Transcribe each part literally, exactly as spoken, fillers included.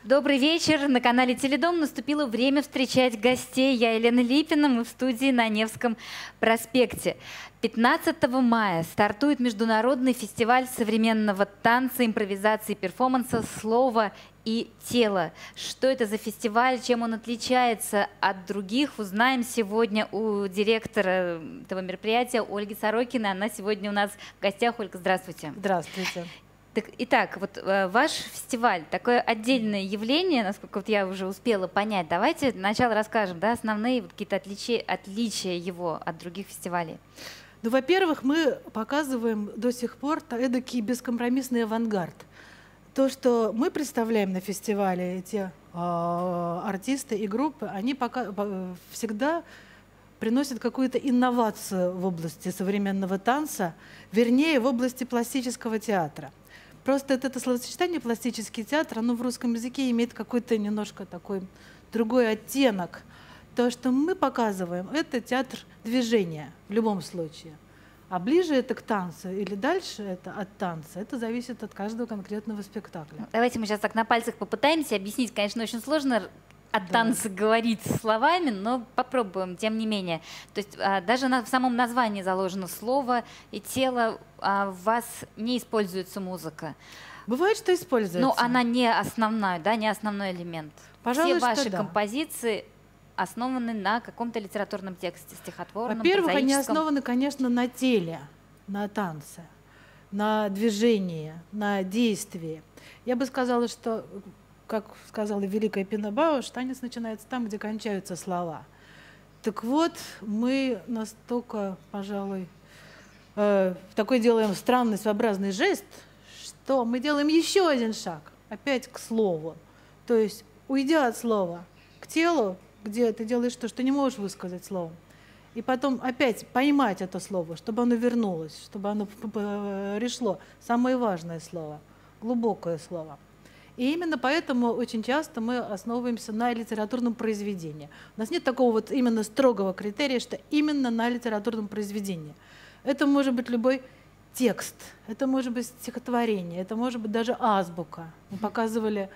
Добрый вечер. На канале Теледом наступило время встречать гостей. Я Елена Липина, мы в студии на Невском проспекте. пятнадцатого мая стартует международный фестиваль современного танца, импровизации, перформанса «Слово и тело». Что это за фестиваль, чем он отличается от других, узнаем сегодня у директора этого мероприятия Ольги Сорокиной. Она сегодня у нас в гостях. Ольга, здравствуйте. Здравствуйте. Так, итак, вот э, ваш фестиваль, такое отдельное явление, насколько вот я уже успела понять. Давайте сначала расскажем, да, основные вот какие-то отличия, отличия его от других фестивалей. Ну, во-первых, мы показываем до сих пор эдакий бескомпромиссный авангард. То, что мы представляем на фестивале, эти э, артисты и группы, они пока, всегда приносят какую-то инновацию в области современного танца, вернее, в области пластического театра. Просто это, это словосочетание «пластический театр», оно в русском языке имеет какой-то немножко такой другой оттенок. То, что мы показываем, это театр движения в любом случае. А ближе это к танцу или дальше это от танца, это зависит от каждого конкретного спектакля. Давайте мы сейчас так на пальцах попытаемся объяснить. Конечно, очень сложно от танца да. говорить словами, но попробуем, тем не менее. То есть а, даже на, в самом названии заложено слово и тело, а, в вас не используется музыка. Бывает, что используется. Но она не основной, да, не основной элемент. Пожалуй, Все ваши что да. композиции основаны на каком-то литературном тексте, стихотворном, Во-первых, они основаны, конечно, на теле, на танце, на движении, на действии. Я бы сказала, что, как сказала великая Пина Бауш, танец начинается там, где кончаются слова. Так вот, мы настолько, пожалуй, э, такой делаем странный, своеобразный жест, что мы делаем еще один шаг, опять к слову. То есть, уйдя от слова к телу, где ты делаешь то, что не можешь высказать словом, и потом опять поймать это слово, чтобы оно вернулось, чтобы оно пришло. Самое важное слово, глубокое слово. И именно поэтому очень часто мы основываемся на литературном произведении. У нас нет такого вот именно строгого критерия, что именно на литературном произведении. Это может быть любой текст, это может быть стихотворение, это может быть даже азбука. Мы показывали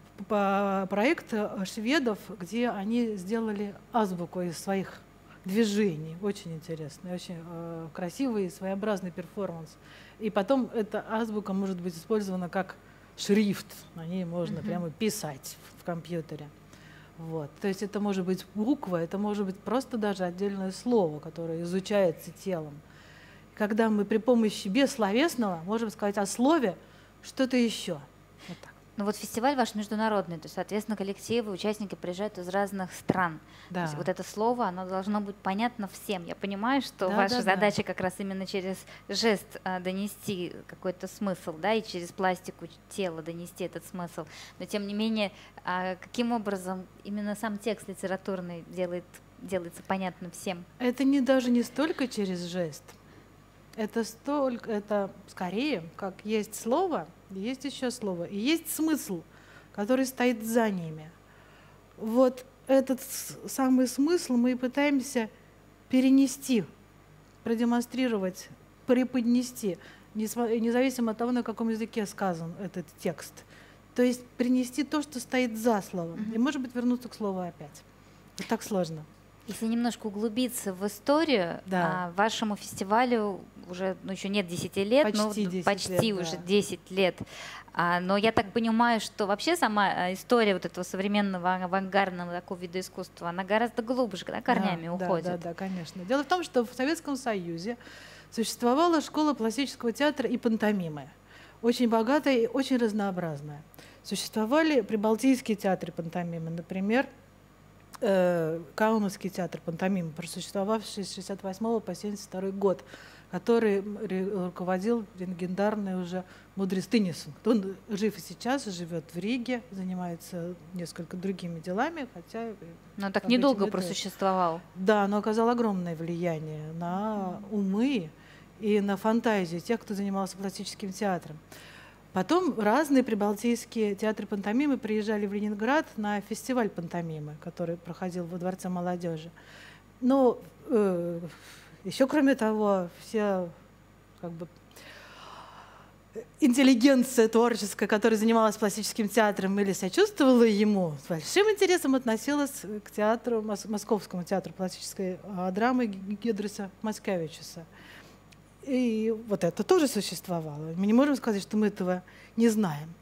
проект шведов, где они сделали азбуку из своих движений. Очень интересный, очень э, красивый и своеобразный перформанс. И потом эта азбука может быть использована как шрифт. На ней можно mm-hmm. прямо писать в, в компьютере. Вот. То есть это может быть буква, это может быть просто даже отдельное слово, которое изучается телом. Когда мы при помощи бессловесного можем сказать о слове что-то еще. Вот так. Ну вот фестиваль ваш международный, то есть, соответственно, коллективы, участники приезжают из разных стран. Да. То есть вот это слово, оно должно быть понятно всем. Я понимаю, что да, ваша да, задача да. как раз именно через жест а, донести какой-то смысл, да, и через пластику тела донести этот смысл. Но тем не менее, а, каким образом именно сам текст литературный делает, делается понятным всем? Это не, даже не столько через жест. Это, столько, это скорее, как есть слово, есть еще слово, и есть смысл, который стоит за ними. Вот этот самый смысл мы и пытаемся перенести, продемонстрировать, преподнести, независимо от того, на каком языке сказан этот текст. То есть принести то, что стоит за словом, mm-hmm. и, может быть, вернуться к слову опять. Вот так сложно. Если немножко углубиться в историю, да. а, вашему фестивалю уже, ну, еще нет десяти лет, почти но десять почти лет, уже да. десять лет. А, но я так понимаю, что вообще сама история вот этого современного авангардного такого вида искусства, она гораздо глубже, да, корнями да, уходит. Да, да, да, конечно. Дело в том, что в Советском Союзе существовала школа пластического театра и пантомимы, очень богатая и очень разнообразная. Существовали прибалтийские театры пантомимы, например, Каунасский театр пантомимы, просуществовавший с шестьдесят восьмого по семьдесят второй год, который руководил легендарный уже Мудрис Тыннисон. Он жив и сейчас, живет в Риге, занимается несколько другими делами, хотя... Но так недолго просуществовал. Да, но оказал огромное влияние на умы и на фантазию тех, кто занимался пластическим театром. Потом разные прибалтийские театры пантомимы приезжали в Ленинград на фестиваль пантомимы, который проходил во Дворце молодежи. Но э, еще кроме того, все как бы интеллигенция творческая, которая занималась пластическим театром или сочувствовала ему, с большим интересом относилась к театру, Московскому театру пластической драмы Гедриса Маскевичуса. И вот это тоже существовало. Мы не можем сказать, что мы этого не знаем.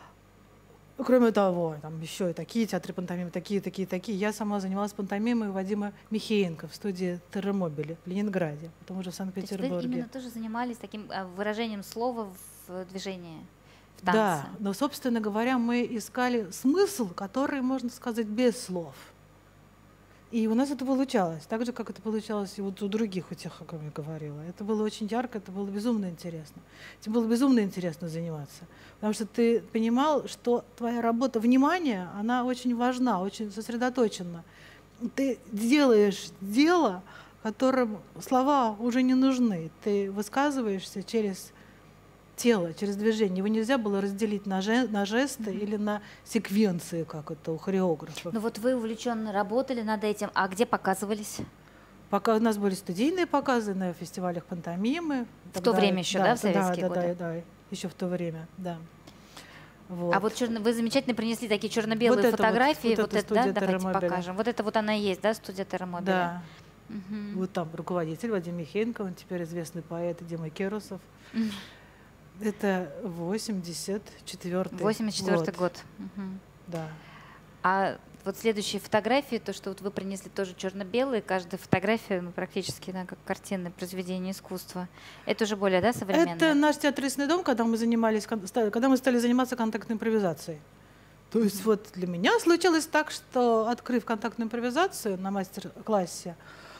Кроме того, там еще и такие театры пантомимы, такие, такие, такие. Я сама занималась пантомимой у Вадима Михеенко в студии Терромобили в Ленинграде, потом уже в Санкт-Петербурге. Вы именно тоже занимались таким выражением слова в движении, в танце? Да, но, собственно говоря, мы искали смысл, который, можно сказать, без слов. И у нас это получалось, так же, как это получалось и вот у других, у тех, о ком я говорила. Это было очень ярко, это было безумно интересно. Тебе было безумно интересно заниматься, потому что ты понимал, что твоя работа внимания, она очень важна, очень сосредоточена. Ты делаешь дело, которым слова уже не нужны. Ты высказываешься через тело, через движение. Его нельзя было разделить на, же, на жесты mm-hmm. или на секвенции, как это у хореографов. Ну вот вы увлеченно работали над этим, а где показывались? Пока у нас были студийные показы на фестивалях пантомимы. В то время еще, да, да в советские да, годы? Да, да, да, еще в то время, да. Вот. А вот черно... вы замечательно принесли такие черно-белые вот фотографии. Вот, вот, вот это, да, давайте покажем. Вот это вот она и есть, да, студия Терромобиля? Да. Угу. Вот там руководитель Вадим Михеенко, он теперь известный поэт Дима Керусов. Угу. Это восемьдесят четвёртый год. восемьдесят четвёртый год. Угу. Да. А вот следующие фотографии, то, что вот вы принесли тоже черно-белые, каждая фотография, ну, практически, да, как картинное произведение искусства. Это уже более, да, современное? Это наш театральный дом, когда мы занимались, когда мы стали заниматься контактной импровизацией. То есть mm-hmm. вот для меня случилось так, что, открыв контактную импровизацию на мастер-классе,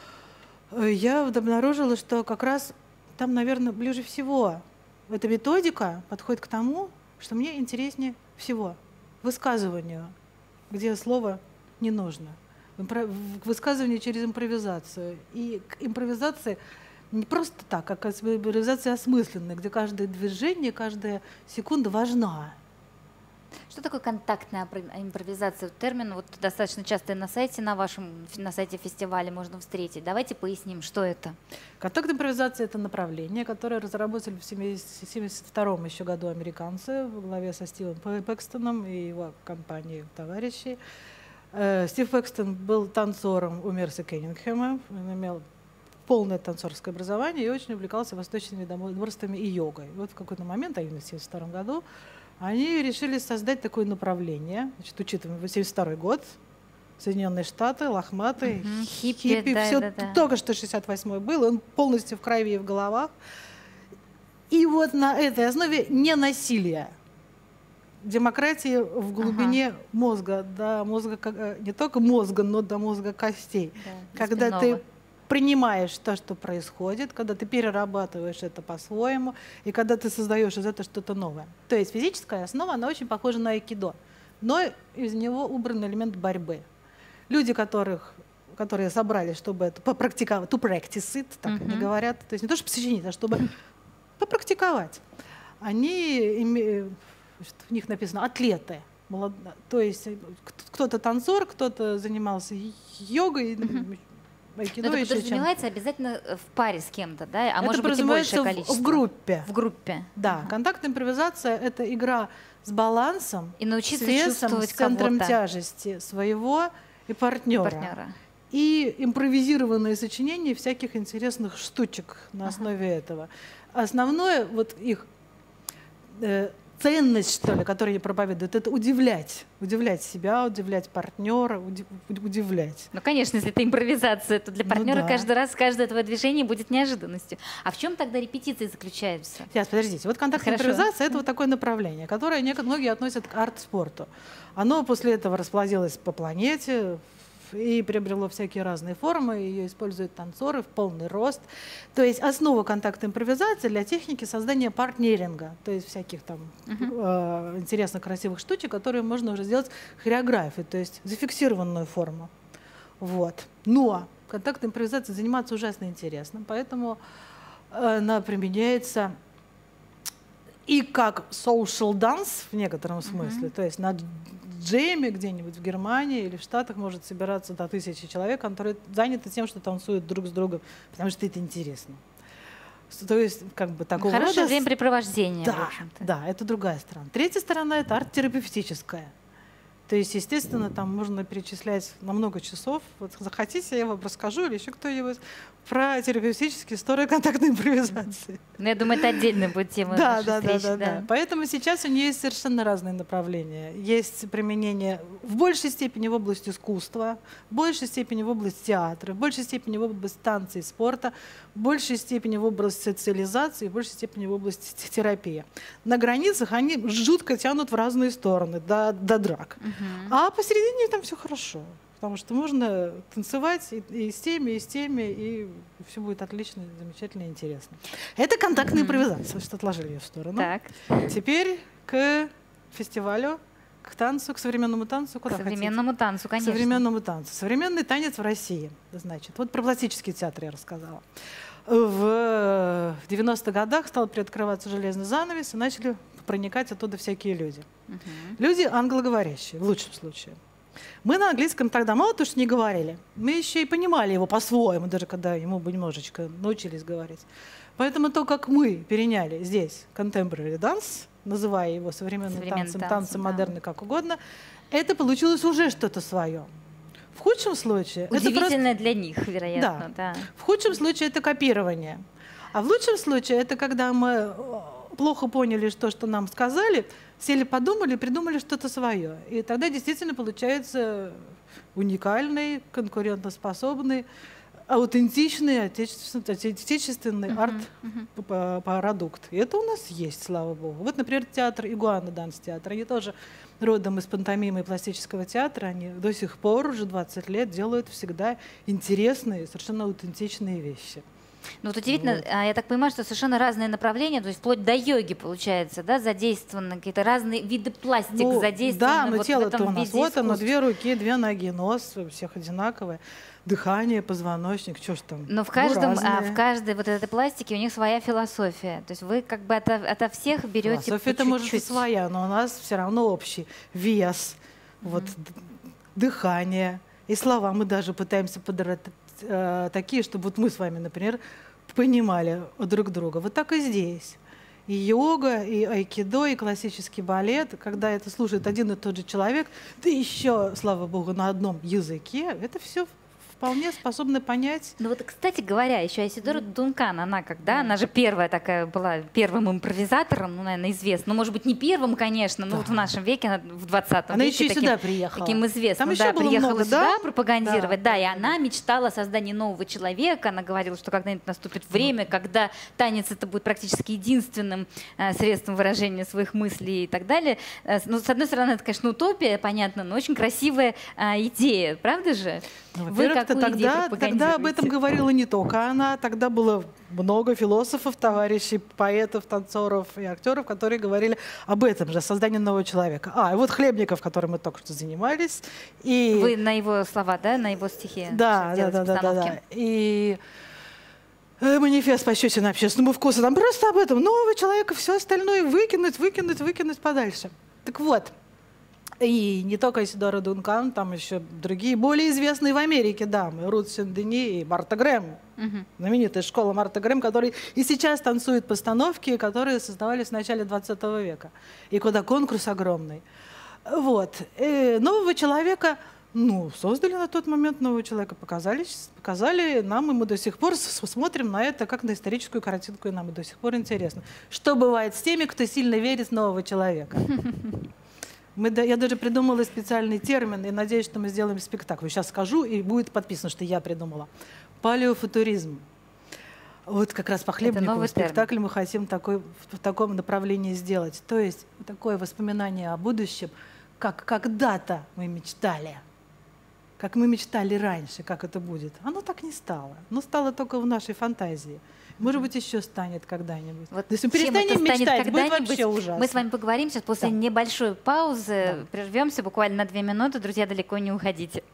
я обнаружила, что как раз там, наверное, ближе всего эта методика подходит к тому, что мне интереснее всего — высказыванию, где слово не нужно, к высказыванию через импровизацию. И к импровизации не просто так, а к импровизации осмысленной, где каждое движение, каждая секунда важна. Что такое контактная импровизация? Термин вот достаточно часто на сайте, на вашем на сайте фестиваля можно встретить. Давайте поясним, что это. Контактная импровизация — это направление, которое разработали в семьдесят втором еще году американцы во главе со Стивом Пэкстоном и его компанией товарищей. Стив Пэкстон был танцором у Мерси Кеннингхэма, он имел полное танцорское образование и очень увлекался восточными единоборствами и йогой. Вот в какой-то момент, а именно в семьдесят втором году, они решили создать такое направление, значит, учитывая семьдесят второй год, Соединенные Штаты, лохматые, угу, хиппи, хиппи, да, все да, да. только что шестьдесят восьмой был, он полностью в крови и в головах. И вот на этой основе ненасилия, демократии в глубине ага. мозга, до мозга, не только мозга, но до мозга костей. Да, когда спинного. Ты принимаешь то, что происходит, когда ты перерабатываешь это по-своему, и когда ты создаешь из этого что-то новое. То есть физическая основа, она очень похожа на айкидо, но из него убран элемент борьбы. Люди, которых, которые собрались, чтобы это попрактиковать, to practice it, так uh-huh. они говорят, то есть не то, чтобы сочинить, а чтобы попрактиковать. Они, в них написано атлеты, то есть кто-то танцор, кто-то занимался йогой, uh-huh. айкидо. Но это подразумевается чем... обязательно в паре с кем-то, да? А это может быть и большее в, количество? В группе. В группе. Да. Ага. Контактная импровизация — это игра с балансом, и научиться с весом, чувствовать с центром кого-то. тяжести своего и партнера. И партнера. И импровизированное сочинение всяких интересных штучек на основе ага. этого. Основное, вот их э, ценность, что ли, которую они проповедуют, это удивлять. Удивлять себя, удивлять партнера, удивлять. Ну, конечно, если это импровизация, то для партнера ну, да. каждый раз, каждое твое движение будет неожиданностью. А в чем тогда репетиции заключаются? Сейчас, подождите. Вот контактная Хорошо. импровизация — это вот такое направление, которое многие относят к арт-спорту. Оно после этого расплодилось по планете и приобрело всякие разные формы, ее используют танцоры в полный рост. То есть основа контактной импровизации для техники создания партнеринга, то есть всяких там uh-huh. э, интересных, красивых штучек, которые можно уже сделать хореографией, то есть зафиксированную форму. Вот. Но контактной импровизацией заниматься ужасно интересно, поэтому э, она применяется и как social dance в некотором смысле, uh-huh. то есть на джеме где-нибудь в Германии или в Штатах может собираться до тысячи человек, которые заняты тем, что танцуют друг с другом, потому что это интересно. То есть, как бы такого Хорошее рода... времяпрепровождение, Да, в общем-то. да, это другая сторона. Третья сторона — это арт-терапевтическая. То есть, естественно, там можно перечислять на много часов. Вот захотите, я вам расскажу, или еще кто-нибудь, про терапевтические истории контактной импровизации. Ну, я думаю, это отдельная будет тема Да, нашей да, да, встречи, да, да. да. Поэтому сейчас у нее есть совершенно разные направления. Есть применение в большей степени в области искусства, в большей степени в области театра, в большей степени в области танца и спорта, в большей степени в области социализации, в большей степени в области терапии. На границах они жутко тянут в разные стороны, до, до драк. Угу. А посередине там все хорошо. Потому что можно танцевать и, и с теми, и с теми, и все будет отлично, замечательно и интересно. Это контактная mm-hmm. импровизация, что отложили ее в сторону. Так. Теперь к фестивалю, к танцу, к современному танцу. Куда к современному хотите? танцу, конечно. К современному танцу. Современный танец в России, значит. Вот про пластический театр я рассказала. В девяностых годах стал приоткрываться железный занавес, и начали проникать оттуда всякие люди. Mm-hmm. Люди англоговорящие, в лучшем случае. Мы на английском тогда мало то, что не говорили, мы еще и понимали его по-своему, даже когда ему бы немножечко научились говорить. Поэтому то, как мы переняли здесь contemporary dance, называя его современным танцем, танцем, танцем да. модерны, как угодно, это получилось уже что-то свое. В худшем случае... Удивительно это просто... для них, вероятно. Да. Да. В худшем случае это копирование. А в лучшем случае это когда мы плохо поняли то, что нам сказали, сели, подумали, придумали что-то свое. И тогда действительно получается уникальный, конкурентоспособный, аутентичный, отечественный, отечественный uh-huh, арт-продукт. Uh-huh. И это у нас есть, слава богу. Вот, например, театр Игуана Данс-театр. Они тоже родом из пантомимы и пластического театра. Они до сих пор, уже двадцать лет, делают всегда интересные, совершенно аутентичные вещи. Ну вот удивительно, вот. Я так понимаю, что совершенно разные направления, то есть вплоть до йоги, получается, да, задействованы какие-то разные виды пластик, ну, задействованы. Да, но вот тело-то у нас, вот искусств. оно, две руки, две ноги, нос, у всех одинаковое, дыхание, позвоночник, что ж там. Но в каждом, а, в каждой вот этой пластике у них своя философия, то есть вы как бы ото, ото всех берете философия это может и своя, но у нас все равно общий вес, mm-hmm. вот дыхание и слова мы даже пытаемся подобрать такие, чтобы вот мы с вами, например, понимали друг друга. Вот так и здесь. И йога, и айкидо, и классический балет, когда это слушает один и тот же человек, да еще, слава богу, на одном языке, это все вполне способны понять. Ну вот, кстати говоря, еще Айсидора mm. Дункан, она когда, mm. она же первая такая была, первым импровизатором, ну, наверное, известна, ну, может быть, не первым, конечно, но да. вот в нашем веке, она в двадцатом она веке еще таким, сюда приехала. Таким известным, Там да, еще было приехала много, сюда да? пропагандировать, да. Да. да, и она мечтала о создании нового человека, она говорила, что когда-нибудь наступит время, mm. когда танец это будет практически единственным э, средством выражения своих мыслей и так далее. Э, ну, с одной стороны, это, конечно, утопия, понятно, но очень красивая э, идея, правда же? Ну, во-первых, тогда, тогда об этом говорила не только она, тогда было много философов, товарищей, поэтов, танцоров и актеров, которые говорили об этом же, о создании нового человека. А, и вот Хлебников, которым мы только что занимались. И... Вы на его слова, да, на его стихи? Да, да, да, да, да, да. И манифест по счете на общественному вкусу, там просто об этом. Нового человека, все остальное выкинуть, выкинуть, выкинуть подальше. Так вот. И не только Айсидора Дункан, там еще другие, более известные в Америке дамы. Рут Сен-Дени и Марта Грэм. Uh-huh. Знаменитая школа Марта Грэм, которые и сейчас танцуют постановки, которые создавались в начале двадцатого века. И куда конкурс огромный. Вот. И нового человека, ну, создали на тот момент нового человека, показали, показали нам, и мы до сих пор смотрим на это как на историческую картинку, и нам и до сих пор интересно. Что бывает с теми, кто сильно верит в нового человека? Мы, я даже придумала специальный термин, и надеюсь, что мы сделаем спектакль. Сейчас скажу, и будет подписано, что я придумала. Палеофутуризм. Вот как раз по Хлебникову спектакль мы хотим такой, в таком направлении сделать. То есть такое воспоминание о будущем, как когда-то мы мечтали. Как мы мечтали раньше, как это будет. Оно так не стало. Оно стало только в нашей фантазии. Может быть, еще станет когда-нибудь. Вот если мы перестанем мечтать, будет вообще ужасно. Мы с вами поговорим сейчас после да. небольшой паузы. Да. Прервемся буквально на две минуты. Друзья, далеко не уходите.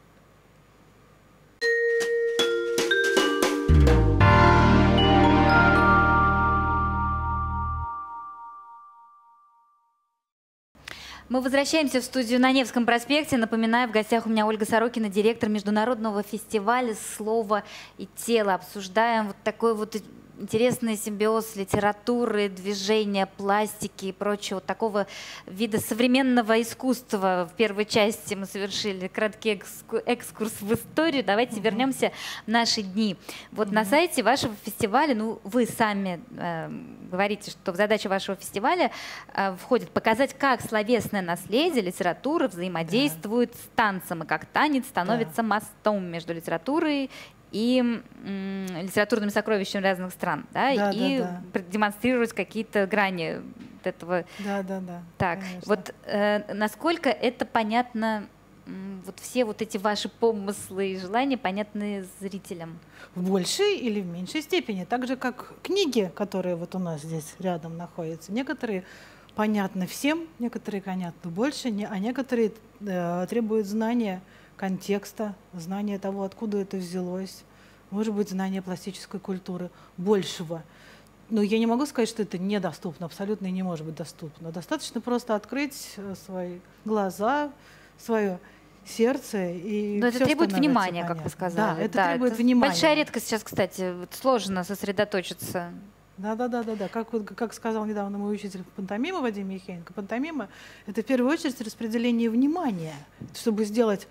Мы возвращаемся в студию на Невском проспекте. Напоминаю, в гостях у меня Ольга Сорокина, директор международного фестиваля «Слово и тело». Обсуждаем вот такой вот интересный симбиоз литературы, движения, пластики и прочего такого вида современного искусства. В первой части мы совершили краткий экскурс в историю. Давайте mm-hmm. вернемся в наши дни. Вот mm-hmm. на сайте вашего фестиваля, ну, вы сами э, говорите, что в задачу вашего фестиваля э, входит показать, как словесное наследие литературы взаимодействует yeah. с танцем, и как танец становится yeah. мостом между литературой и м, литературными сокровищами разных стран, да, да, и да, да. демонстрировать какие-то грани этого. Да, да, да. Так, конечно. Вот э, насколько это понятно, м, вот все вот эти ваши помыслы и желания понятны зрителям? В большей или в меньшей степени. Так же, как книги, которые вот у нас здесь рядом находятся. Некоторые понятны всем, некоторые понятны больше, а некоторые э, требуют знания контекста, знание того, откуда это взялось, может быть, знание пластической культуры, большего. Но я не могу сказать, что это недоступно, абсолютно не может быть доступно. Достаточно просто открыть свои глаза, свое сердце, и но это все требует внимания, понятно. как вы сказали. Да, это да, требует это внимания. Большая редкость сейчас, кстати, сложно сосредоточиться. Да, да, да, да, да. Как, как сказал недавно мой учитель пантомимы Вадим Ехенко, пантомима — это в первую очередь распределение внимания, чтобы сделать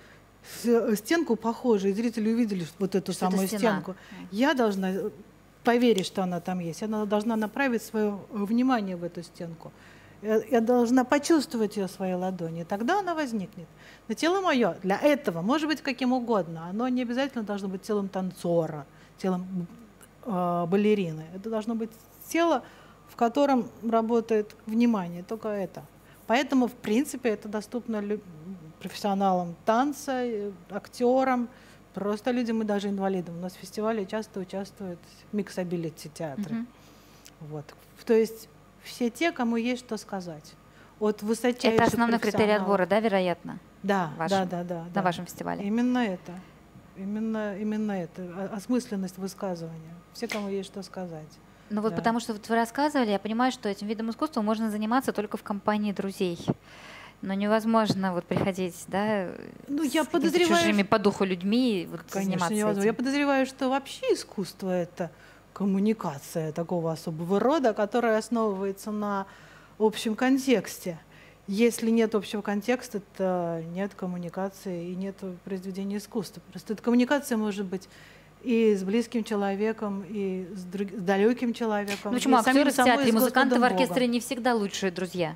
стенку похожей, и зрители увидели вот эту что самую стенку. Я должна поверить, что она там есть. Я должна направить свое внимание в эту стенку. Я должна почувствовать ее в своей ладони. Тогда она возникнет. Но тело мое для этого может быть каким угодно. Оно не обязательно должно быть телом танцора, телом э, балерины. Это должно быть тело, в котором работает внимание. Только это. Поэтому, в принципе, это доступно профессионалам танца, актерам, просто людям и даже инвалидам. У нас в фестивале часто участвуют микс-абилити театры. Mm-hmm. Вот. То есть все те, кому есть что сказать. От высочайших это основной критерий отбора, да, вероятно? Да, вашем, да, да, да. На да. вашем фестивале. Именно это. Именно, именно это. Осмысленность высказывания. Все, кому есть что сказать. Ну вот да. потому что вот вы рассказывали, я понимаю, что этим видом искусства можно заниматься только в компании друзей. Но невозможно вот приходить, да, ну, я с подозреваю, чужими по духу людьми вот, заниматься невозможно. этим. Я подозреваю, что вообще искусство — это коммуникация такого особого рода, которая основывается на общем контексте. Если нет общего контекста, то нет коммуникации и нет произведения искусства. Просто эта коммуникация может быть и с близким человеком, и с, друг... с далеким человеком. Ну почему актеры в театре, музыканты в оркестре не всегда лучшие друзья?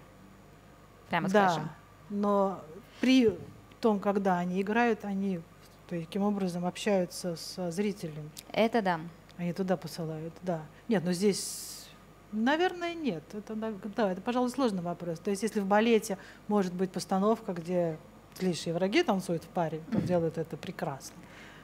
Прямо да, скажем. Но при том, когда они играют, они таким образом общаются с зрителем. Это да. Они туда посылают, да. Нет, но здесь, наверное, нет. Это, да, это, пожалуй, сложный вопрос. То есть если в балете может быть постановка, где злейшие враги танцуют в паре, то mm-hmm. делают это прекрасно,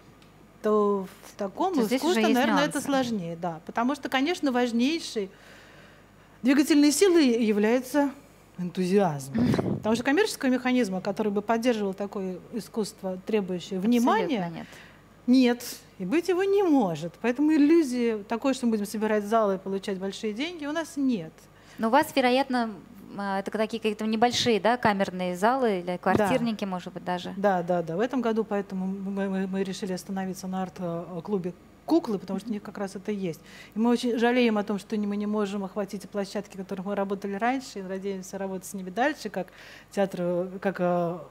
то в таком то искусстве, наверное, нюансы. Это сложнее. Да. Потому что, конечно, важнейшей двигательной силой является энтузиазм. Mm-hmm. Потому что коммерческого механизма, который бы поддерживал такое искусство, требующее внимания, нет. нет, и быть его не может. Поэтому иллюзии такой, что мы будем собирать залы и получать большие деньги, у нас нет. Но у вас, вероятно, это такие какие-то небольшие, да, камерные залы или квартирники, да. может быть, даже. Да, да, да. В этом году поэтому мы, мы, мы решили остановиться на арт-клубе «Куклы», потому что у них как раз это есть. И мы очень жалеем о том, что мы не можем охватить площадки, в которых мы работали раньше, и надеемся работать с ними дальше, как театр, как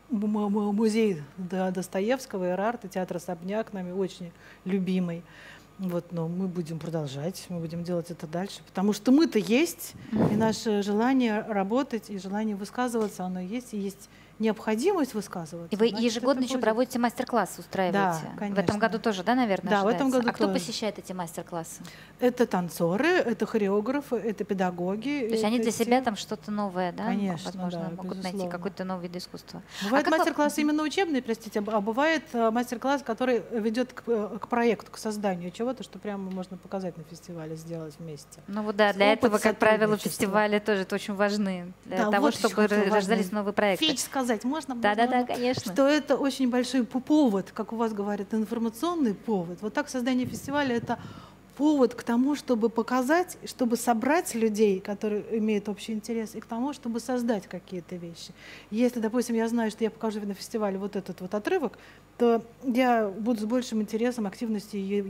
музей Достоевского, Эрарта, театр «Особняк», нами очень любимый. Вот, но мы будем продолжать, мы будем делать это дальше, потому что мы-то есть, и наше желание работать, и желание высказываться, оно есть, и есть необходимость высказываться. И вы ежегодно еще проводите мастер-классы, устраиваете? Да, конечно. В этом году тоже, да, наверное, Да, ожидается? в этом году А кто тоже. посещает эти мастер-классы? Это танцоры, это хореографы, это педагоги. То есть они для те... себя там что-то новое, да? Конечно, возможно, да, могут безусловно. найти какой-то новый вид искусства. Бывают а мастер-классы вы... именно учебные, простите, а бывает мастер-класс, который ведет к, к проекту, к созданию чего-то, что прямо можно показать на фестивале, сделать вместе. Ну вот да, для этого, как правило, фестивали тоже это очень важны, для да, того, вот чтобы рождались новые проекты. Фич сказать можно? Да, можно, да, да, конечно. Что это очень большой повод, как у вас говорят, информационный повод. Вот так создание фестиваля — это повод к тому, чтобы показать, чтобы собрать людей, которые имеют общий интерес, и к тому, чтобы создать какие-то вещи. Если, допустим, я знаю, что я покажу на фестивале вот этот вот отрывок, то я буду с большим интересом, активностью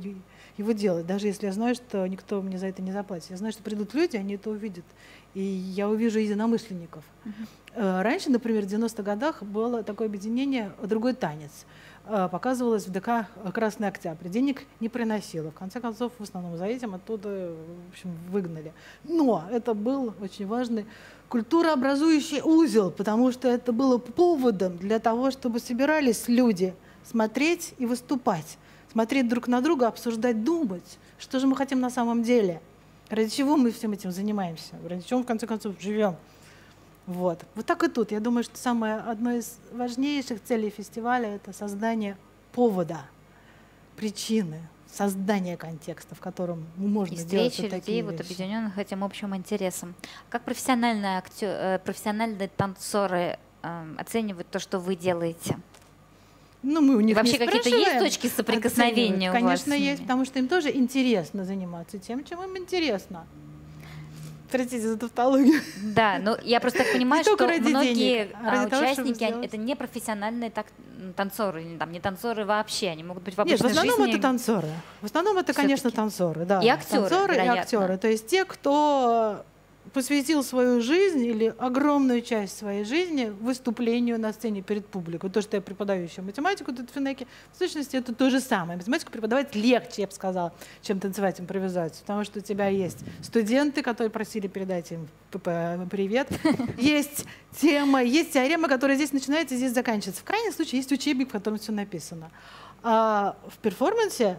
его делать, даже если я знаю, что никто мне за это не заплатит. Я знаю, что придут люди, они это увидят, и я увижу единомышленников. Uh-huh. Раньше, например, в девяностых годах было такое объединение «Другой танец». Показывалось в ДК «Красный Октябрь». Денег не приносило. В конце концов, в основном за этим оттуда, в общем, выгнали. Но это был очень важный культурообразующий узел, потому что это было поводом для того, чтобы собирались люди смотреть и выступать, смотреть друг на друга, обсуждать, думать, что же мы хотим на самом деле, ради чего мы всем этим занимаемся, ради чего мы, в конце концов, живем. Вот. Вот так и тут. Я думаю, что самое, одно из важнейших целей фестиваля — это создание повода, причины, создание контекста, в котором можно и делать встречи вот такие людей, вещи. Вот, объединенных этим общим интересом. Как профессиональные, актер, профессиональные танцоры э, оценивают то, что вы делаете? Ну, мы у них вообще не какие-то есть точки соприкосновения у вас? Конечно, есть, потому что им тоже интересно заниматься тем, чем им интересно. Простите за тавтологию. Да, но я просто так понимаю, что многие денег, а участники того, это не профессиональные так, танцоры, не, там, не танцоры вообще, они могут быть в обычной жизни. Нет, в основном жизни... это танцоры. В основном это, конечно, танцоры. Да. И актеры, танцоры вероятно. И актеры. То есть те, кто посвятил свою жизнь или огромную часть своей жизни выступлению на сцене перед публикой. То, что я преподаю еще математику тут в Финеке, в сущности, это то же самое. Математику преподавать легче, я бы сказала, чем танцевать импровизацию, потому что у тебя есть студенты, которые просили передать им привет, есть тема, есть теорема, которая здесь начинается и здесь заканчивается. В крайнем случае есть учебник, в котором все написано. А в перформансе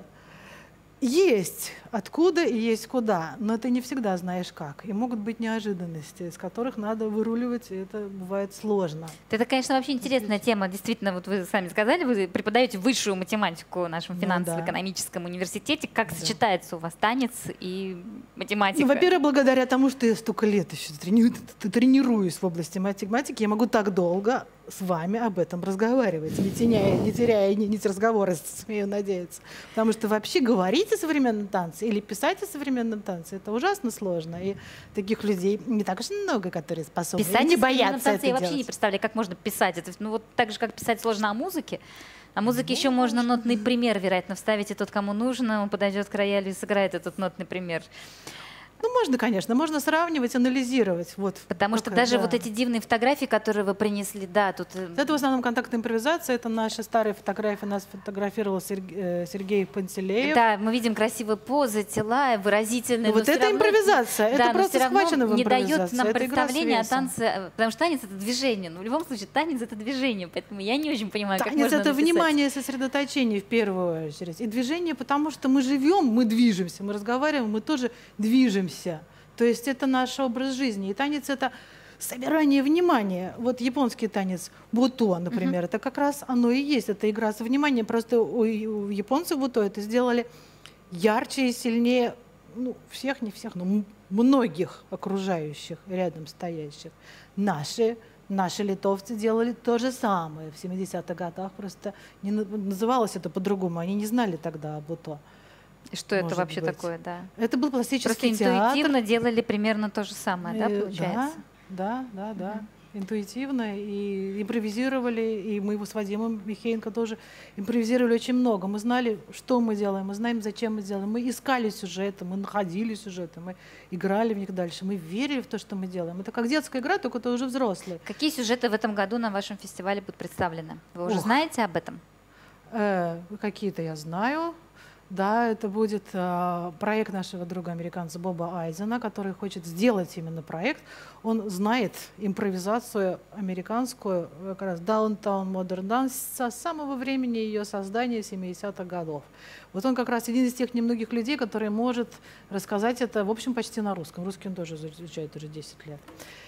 есть откуда и есть куда, но ты не всегда знаешь как. И могут быть неожиданности, из которых надо выруливать, и это бывает сложно. Это, конечно, вообще интересная тема. Действительно, вот вы сами сказали, вы преподаете высшую математику в нашем финансово-экономическом университете. Как да. сочетается у вас танец и математика? Ну, во-первых, благодаря тому, что я столько лет еще трени... тренируюсь в области математики, я могу так долго с вами об этом разговаривать, не теряя, не теряя нить разговора, смею надеяться. Потому что вообще говорить о современном танце или писать о современном танце — это ужасно сложно. И таких людей не так уж много, которые способны писать не боятся это я делать. вообще не представляю, как можно писать это. Ну вот так же, как писать сложно о музыке. А музыке ну, еще можно нотный пример, вероятно, вставить, и тот, кому нужно, он подойдет к роялю и сыграет этот нотный пример. Ну, можно, конечно, можно сравнивать, анализировать. Вот, Потому что даже да. вот эти дивные фотографии, которые вы принесли, да, тут... Это в основном контактная импровизация, это наши старые фотографии, нас фотографировал Сергей, Сергей Пантелеев. Да, мы видим красивые позы, тела, выразительные. Ну, вот это импровизация, да, это просто схвачено в импровизации. Не дает нам представления о танце, потому что танец — это движение, но в любом случае танец — это движение, поэтому я не очень понимаю, танец как можно это написать. Внимание, сосредоточение в первую очередь. И движение, потому что мы живем, мы движемся, мы разговариваем, мы тоже движемся. То есть это наш образ жизни. И танец — это собирание внимания. Вот японский танец будо, например, uh-huh. это как раз оно и есть. Это игра со вниманием. Просто у, у японцев будо это сделали ярче и сильнее, ну, всех, не всех, но многих окружающих, рядом стоящих. Наши, наши литовцы делали то же самое в семидесятых годах. Просто не называлось это по-другому. Они не знали тогда об будо. И что это вообще быть. такое, да? Это был пластический Просто театр. интуитивно делали примерно то же самое, да, получается? Да, да, да, да. Mm-hmm. Интуитивно и импровизировали, и мы его с Вадимом Михеенко тоже импровизировали очень много. Мы знали, что мы делаем, мы знаем, зачем мы делаем. Мы искали сюжеты, мы находили сюжеты, мы играли в них дальше, мы верили в то, что мы делаем. Это как детская игра, только это уже взрослые. Какие сюжеты в этом году на вашем фестивале будут представлены? Вы уже Ох. знаете об этом? Э, какие-то я знаю. Да, это будет э, проект нашего друга американца Боба Айзена, который хочет сделать именно проект. Он знает импровизацию американскую, как раз Downtown Modern Dance, со самого времени ее создания семидесятых годов. Вот он как раз один из тех немногих людей, который может рассказать это, в общем, почти на русском. Русский он тоже изучает уже десять лет.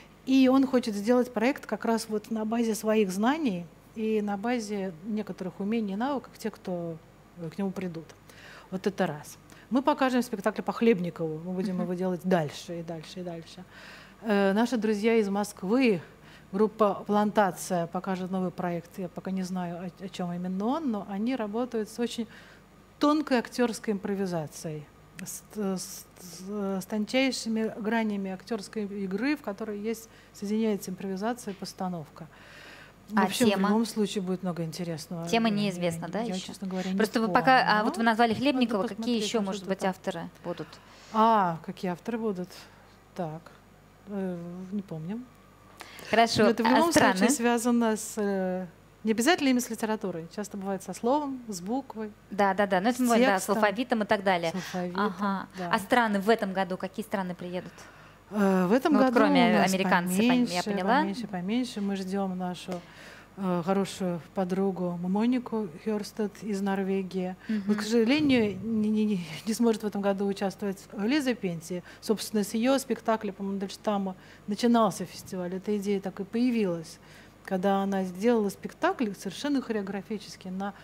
И он хочет сделать проект как раз вот на базе своих знаний и на базе некоторых умений и навыков тех, кто к нему придут. Вот это раз. Мы покажем спектакль по Хлебникову. Мы будем его делать дальше и дальше и дальше. Э, наши друзья из Москвы, группа «Плантация», покажет новый проект. Я пока не знаю, о, о чем именно он, но они работают с очень тонкой актерской импровизацией, с, с, с тончайшими гранями актерской игры, в которой есть, соединяется импровизация и постановка. В А общем, тема? в любом случае будет много интересного. Тема Я- неизвестна, я, да, я, еще? честно говоря, не Просто вы помню. пока, а вот вы назвали Хлебникова, Надо какие посмотреть, еще, там может что-то быть, там. авторы будут? А, какие авторы будут? Так, э, не помню. Хорошо, Но это в а любом страны? случае связано с... э, не обязательно именно с литературой. Часто бывает со словом, с буквой, Да, да, да, ну это с мы, да, с текстом, алфавитом и так далее. с алфавитом. Ага. Да. А страны в этом году, какие страны приедут? Э, В этом Ну, вот году кроме у нас американцев, я поменьше, поняла. поменьше, поменьше. Мы ждем нашу э, хорошую подругу Монику Хёрстед из Норвегии. Вот, к сожалению, не, не- не- не сможет в этом году участвовать Лиза Пенти. Собственно, с ее спектакля по Мандельштаму начинался фестиваль. Эта идея так и появилась, когда она сделала спектакль совершенно хореографический на,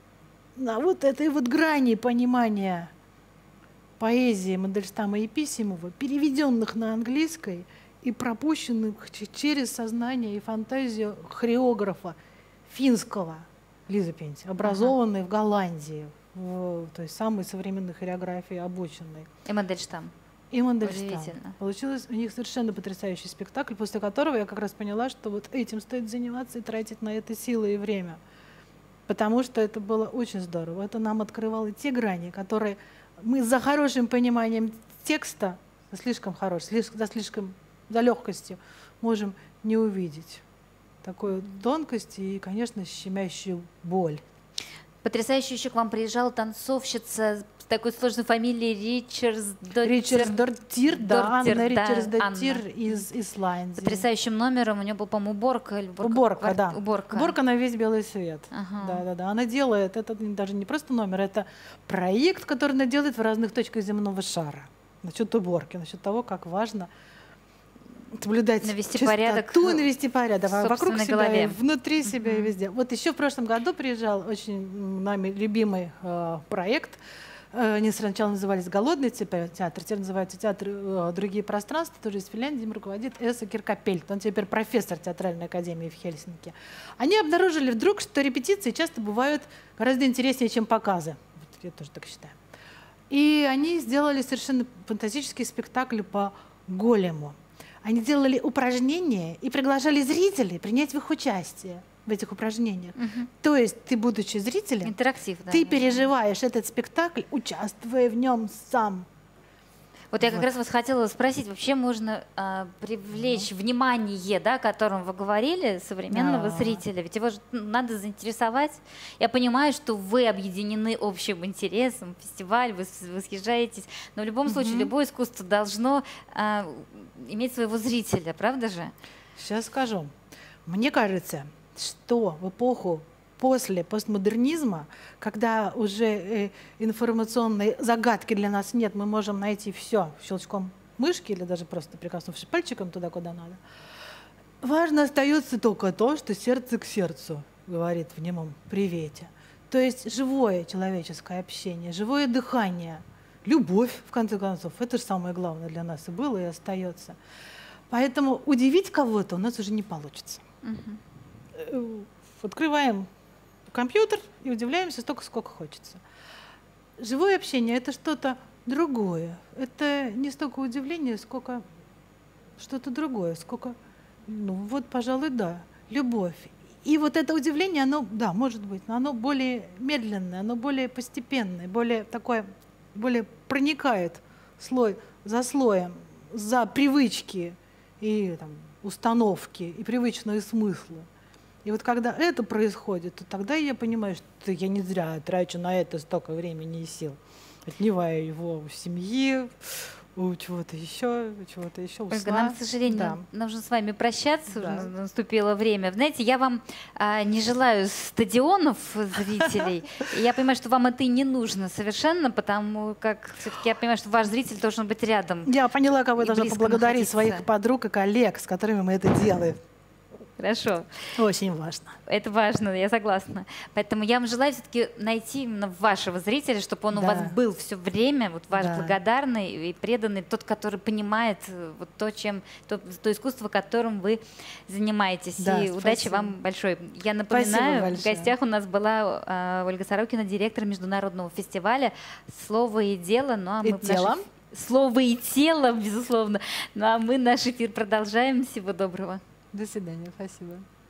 на вот этой вот грани понимания поэзии Мандельштама и Писемова, переведенных на английский и пропущенных ч- через сознание и фантазию хореографа финского Лизы Пенти, образованной в Голландии, в той самой современной хореографии обученной. И Мандельштам. И Мандельштам. Удивительно. Получилось у них совершенно потрясающий спектакль, после которого я как раз поняла, что вот этим стоит заниматься и тратить на это силы и время. Потому что это было очень здорово. Это нам открывало те грани, которые мы за хорошим пониманием текста, за слишком хорош, слишком, за слишком, за легкостью можем не увидеть. Такую тонкость и, конечно, щемящую боль. Потрясающе, еще к вам приезжала танцовщица с такой сложной фамилией Ричардс Ричардс Дортир, да, Дортир, Анна да, Ричардс Дортир Анна. из Исландии. Потрясающим номером. У нее был, по-моему, уборка. Или уборка, Уборка, квар- да. Уборка. Уборка на весь белый свет. Ага. Да, да, да. Она делает, это даже не просто номер, это проект, который она делает в разных точках земного шара. Насчет уборки, насчет того, как важно соблюдать Навести чистоту, порядок навести порядок в а вокруг собственной себя, голове. и внутри себя и Мгм. везде. Вот еще в прошлом году приезжал очень нами любимый э, проект. Э, Они сначала назывались «Голодный театр», теперь называется «Театр э, другие пространства», тоже из Финляндии, им руководит Эса Киркапельт. Он теперь профессор театральной академии в Хельсинки. Они обнаружили вдруг, что репетиции часто бывают гораздо интереснее, чем показы. Вот я тоже так считаю. И они сделали совершенно фантастический спектакль по голему. Они делали упражнения и приглашали зрителей принять в их участие в этих упражнениях. Мгм. То есть ты, будучи зрителем, Интерактив, да. ты да. переживаешь этот спектакль, участвуя в нем сам. Вот я как Вот. раз вас хотела спросить, вообще можно а, привлечь внимание, да, о котором вы говорили, современного Да. зрителя? Ведь его же ну, надо заинтересовать. Я понимаю, что вы объединены общим интересом, фестиваль, вы с- восхищаетесь, но в любом случае Мгм. любое искусство должно а, иметь своего зрителя, правда же? Сейчас скажу. Мне кажется, что в эпоху после постмодернизма, когда уже э, информационной загадки для нас нет, мы можем найти все щелчком мышки или даже просто прикоснувшись пальчиком туда, куда надо. Важно остается только то, что сердце к сердцу говорит в немом привете. То есть живое человеческое общение, живое дыхание, любовь, в конце концов. Это же самое главное для нас и было, и остается. Поэтому удивить кого-то у нас уже не получится. Мгм. Э, Открываем компьютер и удивляемся столько, сколько хочется. Живое общение — это что-то другое. Это не столько удивление, сколько что-то другое, сколько, ну вот, пожалуй, да, любовь. И вот это удивление, оно, да, может быть, но оно более медленное, оно более постепенное, более такое, более проникает слой за слоем, за привычки и там, установки, и привычные смыслы. И вот когда это происходит, то тогда я понимаю, что я не зря трачу на это столько времени и сил. Отнимаю его у семьи, у чего-то еще, у чего-то еще, у Ольга, сна. нам, к сожалению, Да. нужно с вами прощаться, Да. уже наступило время. Знаете, я вам а, не желаю стадионов зрителей. И я понимаю, что вам это и не нужно совершенно, потому как все-таки я понимаю, что ваш зритель должен быть рядом. Я поняла, кого И я должна близко поблагодарить находиться. своих подруг и коллег, с которыми мы это делаем. Хорошо. Очень важно. Это важно, я согласна. Поэтому я вам желаю все-таки найти именно вашего зрителя, чтобы он у Да. вас был все время, вот ваш Да. благодарный и преданный, тот, который понимает э, вот то, чем, то, то искусство, которым вы занимаетесь. Да, и удачи спасибо. вам большой. Я Спасибо напоминаю, в большое. гостях у нас была э, Ольга Сорокина, директор международного фестиваля «Слово и дело». Ну, а И мы наш тело. эф- Слово и тело, безусловно. Ну а мы наш эфир продолжаем. Всего доброго. До свидания. Спасибо.